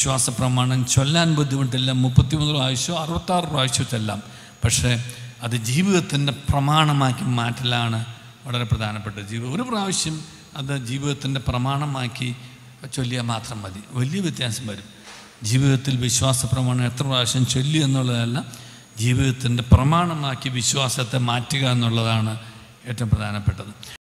വിശ്വാസ പ്രമാണം ചൊല്ലാൻ ബുദ്ധിമുട്ടില്ല. 33 പ്രാവശ്യമോ 66 പ്രാവശ്യമോ ചൊല്ലാം. പക്ഷേ അത് ജീവിതത്തിൻ്റെ പ്രമാണമാക്കി മാറ്റലാണ് വളരെ പ്രധാനപ്പെട്ടത്. ഒരു പ്രാവശ്യം അത് ജീവിതത്തിൻ്റെ പ്രമാണമാക്കി ചൊല്ലിയാൽ മാത്രം മതി. വലിയ വ്യത്യാസം വരും. ജീവിതത്തിൽ വിശ്വാസ പ്രമാണം എത്ര പ്രാവശ്യം ചൊല്ലി എന്നുള്ളതല്ല, ജീവിതത്തിൻ്റെ പ്രമാണമാക്കി വിശ്വാസത്തെ മാറ്റുക എന്നുള്ളതാണ് ഏറ്റവും പ്രധാനപ്പെട്ടത്.